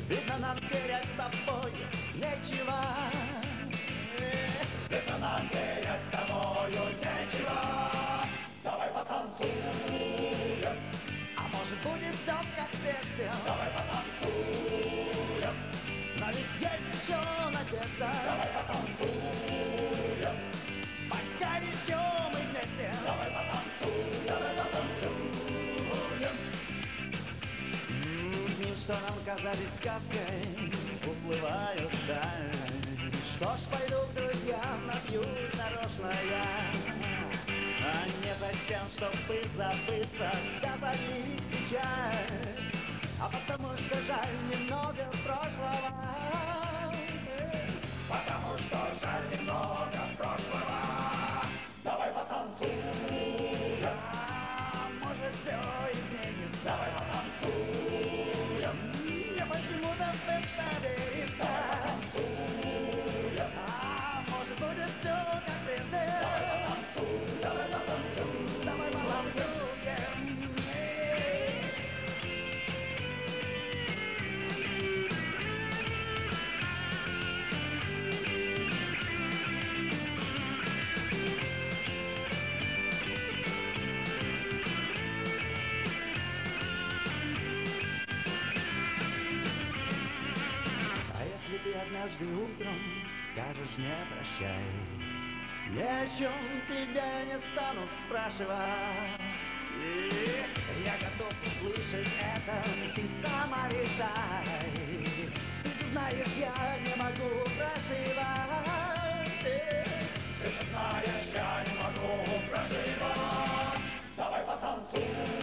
Видно, нам терять с тобой нечего. Видно, нам терять с тобою нечего. Давай потанцуем. А может, будет все как прежде. Давай потанцуем. Но ведь есть еще надежда. Давай потанцуем. Пока еще мы вместе. Давай потанцуем. Давай потанцуем. Дни, что нам казались сказкой, уплывают вдаль. Что ж, пойду к друзьям, напьюсь нарочно я. А не затем, чтобы забыться, да залить печаль. А потому что жаль немного прошлого. Потому что жаль немного прошлого. Давай потанцуем. А может, все изменится. Давай потанцуем. Мне почему-то в это верится. Давай потанцуем. А может, будет все как прежде. Давай потанцуем. Давай потанцуем. Давай потанцуем. Если ты однажды утром скажешь мне прощай, ни о чем тебя не стану спрашивать. Я готов услышать это, ты сама решай. Ты же знаешь, я не могу проживать. Ты же знаешь, я не могу проживать. Давай потанцуем.